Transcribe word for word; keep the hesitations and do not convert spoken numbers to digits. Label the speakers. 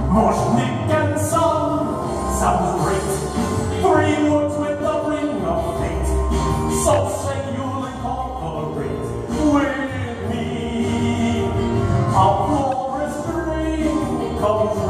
Speaker 1: Mushnik and son, sounds great. Three words with the ring of fate. So say you'll incorporate with me. A florist dream comes